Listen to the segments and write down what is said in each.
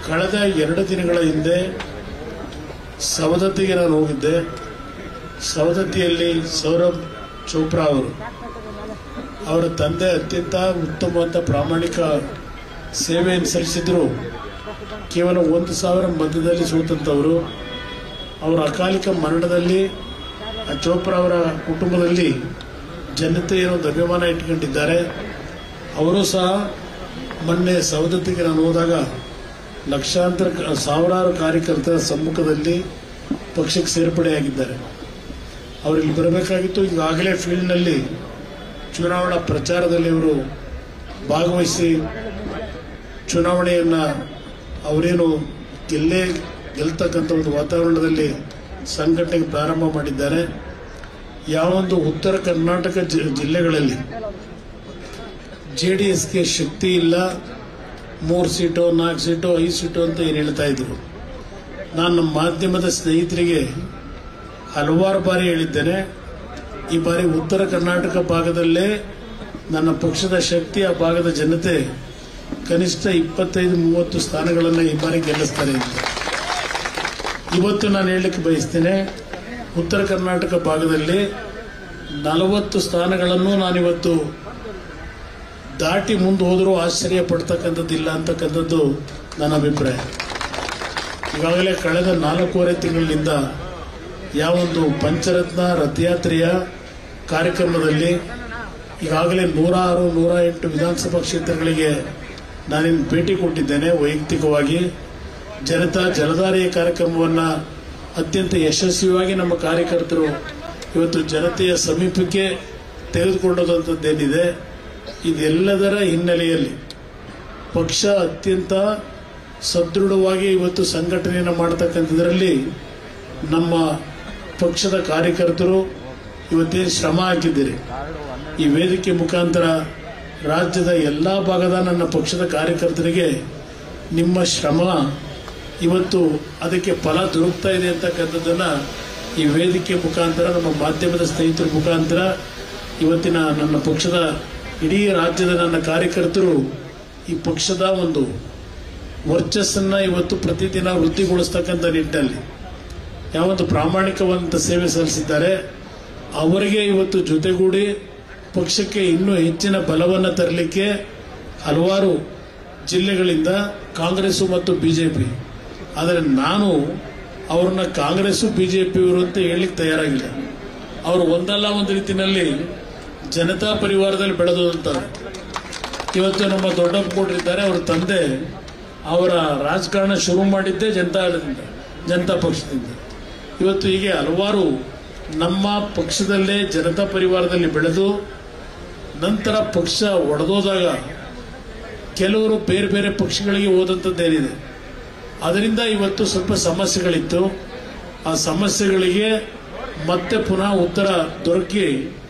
ಕಳೆದ 2 ದಿನಗಳ ಹಿಂದೆ ಸವದತ್ತಿಗೆ ನಾನು ಹೋಗಿದ್ದೆ. ಸವದತ್ತಿಯಲ್ಲಿ ಸೌರಭ್ ಚೋಪ್ರಾ ಅವರ ತಂದೆ ಅತ್ಯಂತ ಉತ್ತಮವಾದ ಪ್ರಾಮಾಣಿಕ ಸೇವೆಯನ್ನು ಸಲ್ಲಿಸಿದ್ರು. ಕೇವಲ 1,000 ಮತದಲ್ಲಿ ಸೋತಂತವರು. ಅವರ ಅಕಾಲಿಕ ಮರಣದಲ್ಲಿ ಚೋಪ್ರಾ ಅವರ ಕುಟುಂಬದಲ್ಲಿ ಜನತೆ ಏನೊಂದು ಅಭಿಮಾನ ಇಟ್ಕೊಂಡಿದ್ದಾರೆ. ಅವರು ಸಹ ಮೊನ್ನೆ ಸವದತ್ತಿಗೆ ನಾನು ಹೋದಾಗ ಸಾವಿರಾರು ಕಾರ್ಯಕರ್ತರ ಸಮ್ಮುಖದಲ್ಲಿ ಪಕ್ಷಕ್ಕೆ ಸೇರ್ಪಡೆಯಾಗಿದ್ದಾರೆ. ಅವರಿಗೆ ಬರಬೇಕಾಗಿತ್ತು. ಈಗಾಗಲೇ ಫೀಲ್ಡ್ನಲ್ಲಿ ಚುನಾವಣಾ ಪ್ರಚಾರದಲ್ಲಿ ಅವರು ಭಾಗವಹಿಸಿ ಚುನಾವಣೆಯನ್ನು ಅವರೇನು ಗೆಲ್ತಕ್ಕಂಥ ಒಂದು ವಾತಾವರಣದಲ್ಲಿ ಸಂಘಟನೆಗೆ ಪ್ರಾರಂಭ ಮಾಡಿದ್ದಾರೆ. ಯಾವೊಂದು ಉತ್ತರ ಕರ್ನಾಟಕ ಜಿಲ್ಲೆಗಳಲ್ಲಿ JDSಗೆ ಶಕ್ತಿ ಇಲ್ಲ, 3 ಸೀಟು 4 ಸೀಟು 5 ಸೀಟು ಅಂತ ಏನು ಹೇಳ್ತಾ ಇದ್ರು. ನಾನು ನಮ್ಮ ಮಾಧ್ಯಮದ ಸ್ನೇಹಿತರಿಗೆ ಹಲವಾರು ಬಾರಿ ಹೇಳಿದ್ದೇನೆ, ಈ ಬಾರಿ ಉತ್ತರ ಕರ್ನಾಟಕ ಭಾಗದಲ್ಲೇ ನನ್ನ ಪಕ್ಷದ ಶಕ್ತಿ, ಆ ಭಾಗದ ಜನತೆ ಕನಿಷ್ಠ 25-30 ಸ್ಥಾನಗಳನ್ನು ಈ ಬಾರಿ ಗೆಲ್ಲಿಸ್ತಾರೆ ಅಂತ. ಇವತ್ತು ನಾನು ಹೇಳಲಿಕ್ಕೆ ಬಯಸ್ತೇನೆ, ಉತ್ತರ ಕರ್ನಾಟಕ ಭಾಗದಲ್ಲಿ 40 ಸ್ಥಾನಗಳನ್ನು ನಾನಿವತ್ತು ದಾಟಿ ಮುಂದೆ ಹೋದರೂ ಆಶ್ಚರ್ಯ ಪಡ್ತಕ್ಕಂಥದ್ದಿಲ್ಲ ಅಂತಕ್ಕಂಥದ್ದು ನನ್ನ ಅಭಿಪ್ರಾಯ. ಈಗಾಗಲೇ ಕಳೆದ 4.5 ತಿಂಗಳಿನಿಂದ ಯಾವೊಂದು ಪಂಚರತ್ನ ರಥಯಾತ್ರೆಯ ಕಾರ್ಯಕ್ರಮದಲ್ಲಿ ಈಗಾಗಲೇ 106-108 ವಿಧಾನಸಭಾ ಕ್ಷೇತ್ರಗಳಿಗೆ ನಾನಿನ್ನು ಭೇಟಿ ಕೊಟ್ಟಿದ್ದೇನೆ. ವೈಯಕ್ತಿಕವಾಗಿ ಜನತಾ ಜಲಧಾರೆಯ ಕಾರ್ಯಕ್ರಮವನ್ನು ಅತ್ಯಂತ ಯಶಸ್ವಿಯಾಗಿ ನಮ್ಮ ಕಾರ್ಯಕರ್ತರು ಇವತ್ತು ಜನತೆಯ ಸಮೀಪಕ್ಕೆ ತೆಗೆದುಕೊಂಡಂಥದ್ದೇನಿದೆ, ಇದೆಲ್ಲದರ ಹಿನ್ನೆಲೆಯಲ್ಲಿ ಪಕ್ಷ ಅತ್ಯಂತ ಸದೃಢವಾಗಿ ಇವತ್ತು ಸಂಘಟನೆಯನ್ನು ಮಾಡತಕ್ಕಂಥದ್ರಲ್ಲಿ ನಮ್ಮ ಪಕ್ಷದ ಕಾರ್ಯಕರ್ತರು ಇವತ್ತೇನು ಶ್ರಮ ಹಾಕಿದ್ದೀರಿ. ಈ ವೇದಿಕೆ ಮುಖಾಂತರ ರಾಜ್ಯದ ಎಲ್ಲ ಭಾಗದ ನನ್ನ ಪಕ್ಷದ ಕಾರ್ಯಕರ್ತರಿಗೆ ನಿಮ್ಮ ಶ್ರಮ ಇವತ್ತು ಅದಕ್ಕೆ ಫಲ ದೊರಕ್ತಾ ಇದೆ ಅಂತಕ್ಕಂಥದ್ದನ್ನು ಈ ವೇದಿಕೆ ಮುಖಾಂತರ, ನಮ್ಮ ಮಾಧ್ಯಮದ ಸ್ನೇಹಿತರ ಮುಖಾಂತರ ಇವತ್ತಿನ ನನ್ನ ಪಕ್ಷದ ಇಡೀ ರಾಜ್ಯದ ನನ್ನ ಕಾರ್ಯಕರ್ತರು ಈ ಪಕ್ಷದ ಒಂದು ವರ್ಚಸ್ಸನ್ನು ಇವತ್ತು ಪ್ರತಿದಿನ ವೃದ್ಧಿಗೊಳಿಸ್ತಕ್ಕಂಥ ನಿಟ್ಟಿನಲ್ಲಿ ಯಾವೊಂದು ಪ್ರಾಮಾಣಿಕವಾದಂಥ ಸೇವೆ ಸಲ್ಲಿಸಿದ್ದಾರೆ ಅವರಿಗೆ ಇವತ್ತು ಜೊತೆಗೂಡಿ ಪಕ್ಷಕ್ಕೆ ಇನ್ನೂ ಹೆಚ್ಚಿನ ಬಲವನ್ನು ತರಲಿಕ್ಕೆ ಹಲವಾರು ಜಿಲ್ಲೆಗಳಿಂದ ಕಾಂಗ್ರೆಸ್ ಮತ್ತು ಬಿಜೆಪಿ, ಆದರೆ ನಾನು ಅವ್ರನ್ನ ಕಾಂಗ್ರೆಸ್ ಬಿಜೆಪಿಯವರು ಅಂತ ಹೇಳಲಿಕ್ಕೆ ತಯಾರಾಗಿಲ್ಲ. ಅವರು ಒಂದಲ್ಲ ಒಂದು ರೀತಿಯಲ್ಲಿ ಜನತಾ ಪರಿವಾರದಲ್ಲಿ ಬೆಳೆದಂತಾರೆ. ಇವತ್ತು ನಮ್ಮ ದೊಡ್ಡಪ್ಪ ಕೊಟ್ಟಿದ್ದಾರೆ, ಅವರ ತಂದೆ ಅವರ ರಾಜಕಾರಣ ಶುರು ಮಾಡಿದ್ದೇ ಜನತಾ ಪಕ್ಷದಿಂದ. ಇವತ್ತು ಹೀಗೆ ಹಲವಾರು ನಮ್ಮ ಪಕ್ಷದಲ್ಲೇ ಜನತಾ ಪರಿವಾರದಲ್ಲಿ ಬೆಳೆದು ನಂತರ ಪಕ್ಷ ಒಡೆದೋದಾಗ ಕೆಲವರು ಬೇರೆ ಬೇರೆ ಪಕ್ಷಗಳಿಗೆ ಹೋದಂಥದ್ದೇನಿದೆ. ಅದರಿಂದ ಇವತ್ತು ಸ್ವಲ್ಪ ಸಮಸ್ಯೆಗಳಿತ್ತು. ಆ ಸಮಸ್ಯೆಗಳಿಗೆ ಮತ್ತೆ ಪುನಃ ಉತ್ತರ ದೊರಕಿ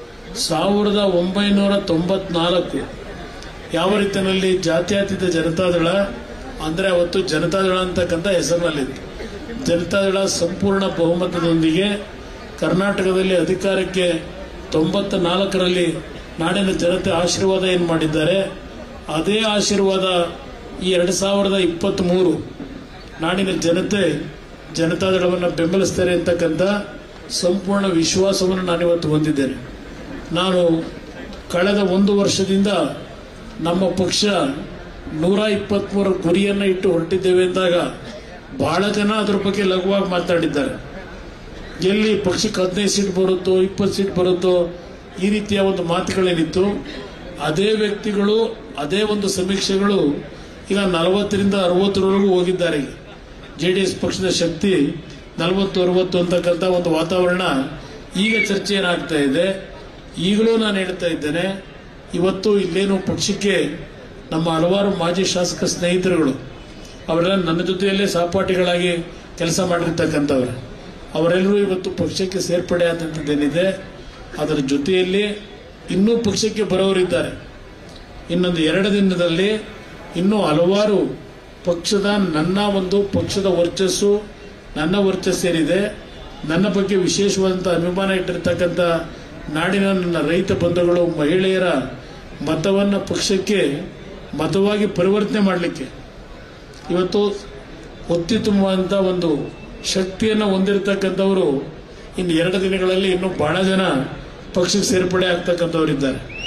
1994 ಯಾವ ರೀತಿಯಲ್ಲಿ ಜಾತ್ಯತೀತ ಜನತಾದಳ ಅಂದರೆ ಅವತ್ತು ಜನತಾದಳ ಅಂತಕ್ಕಂಥ ಹೆಸರಿನಲ್ಲಿತ್ತು. ಜನತಾದಳ ಸಂಪೂರ್ಣ ಬಹುಮತದೊಂದಿಗೆ ಕರ್ನಾಟಕದಲ್ಲಿ ಅಧಿಕಾರಕ್ಕೆ 94ರಲ್ಲಿ ನಾಡಿನ ಜನತೆ ಆಶೀರ್ವಾದ ಏನು ಮಾಡಿದ್ದಾರೆ, ಅದೇ ಆಶೀರ್ವಾದ ಈ 2023 ನಾಡಿನ ಜನತೆ ಜನತಾದಳವನ್ನು ಬೆಂಬಲಿಸ್ತಾರೆ ಅಂತಕ್ಕಂಥ ಸಂಪೂರ್ಣ ವಿಶ್ವಾಸವನ್ನು ನಾನಿವತ್ತು ಹೊಂದಿದ್ದೇನೆ. ನಾನು ಕಳೆದ 1 ವರ್ಷದಿಂದ ನಮ್ಮ ಪಕ್ಷ 123 ಗುರಿಯನ್ನು ಇಟ್ಟು ಹೊರಟಿದ್ದೇವೆ ಅಂದಾಗ ಬಹಳ ಜನ ಅದರ ಬಗ್ಗೆ ಲಘುವಾಗಿ ಮಾತಾಡಿದ್ದಾರೆ. ಎಲ್ಲಿ ಪಕ್ಷಕ್ಕೆ 15 ಸೀಟ್ ಬರುತ್ತೋ 20 ಸೀಟ್ ಬರುತ್ತೋ ಈ ರೀತಿಯ ಒಂದು ಮಾತುಗಳೇನಿತ್ತು, ಅದೇ ವ್ಯಕ್ತಿಗಳು ಅದೇ ಒಂದು ಸಮೀಕ್ಷೆಗಳು ಈಗ 40ರಿಂದ 60ರವರೆಗೂ ಹೋಗಿದ್ದಾರೆ. JDS ಪಕ್ಷದ ಶಕ್ತಿ 40-60 ಅಂತಕ್ಕಂಥ ಒಂದು ವಾತಾವರಣ ಈಗ ಚರ್ಚೆ ಏನಾಗ್ತಾ ಇದೆ. ಈಗಲೂ ನಾನು ಹೇಳ್ತಾ ಇದ್ದೇನೆ, ಇವತ್ತು ಇಲ್ಲೇನು ಪಕ್ಷಕ್ಕೆ ನಮ್ಮ ಹಲವಾರು ಮಾಜಿ ಶಾಸಕ ಸ್ನೇಹಿತರುಗಳು ಅವರೆಲ್ಲ ನನ್ನ ಜೊತೆಯಲ್ಲೇ ಸಹಪಾಠಿಗಳಾಗಿ ಕೆಲಸ ಮಾಡಿರ್ತಕ್ಕಂಥವ್ರು, ಅವರೆಲ್ಲರೂ ಇವತ್ತು ಪಕ್ಷಕ್ಕೆ ಸೇರ್ಪಡೆ ಆದಂಥದ್ದೇನಿದೆ ಅದರ ಜೊತೆಯಲ್ಲಿ ಇನ್ನೂ ಪಕ್ಷಕ್ಕೆ ಬರೋರಿದ್ದಾರೆ. ಇನ್ನೊಂದು 2 ದಿನದಲ್ಲಿ ಇನ್ನೂ ಹಲವಾರು ಪಕ್ಷದ ನನ್ನ ಒಂದು ಪಕ್ಷದ ವರ್ಚಸ್ಸು ನನ್ನ ವರ್ಚಸ್ಸೇನಿದೆ, ನನ್ನ ಬಗ್ಗೆ ವಿಶೇಷವಾದಂಥ ಅಭಿಮಾನ ಇಟ್ಟಿರ್ತಕ್ಕಂಥ ನಾಡಿನ ನನ್ನ ರೈತ ಬಂಧುಗಳು ಮಹಿಳೆಯರ ಮತವನ್ನು ಪಕ್ಷಕ್ಕೆ ಮತವಾಗಿ ಪರಿವರ್ತನೆ ಮಾಡಲಿಕ್ಕೆ ಇವತ್ತು ಒತ್ತಿ ತುಂಬುವಂತ ಒಂದು ಶಕ್ತಿಯನ್ನು ಹೊಂದಿರತಕ್ಕಂಥವರು ಇನ್ನು 2 ದಿನಗಳಲ್ಲಿ ಇನ್ನೂ ಬಹಳ ಜನ ಪಕ್ಷಕ್ಕೆ ಸೇರ್ಪಡೆ ಆಗ್ತಕ್ಕಂಥವರಿದ್ದಾರೆ.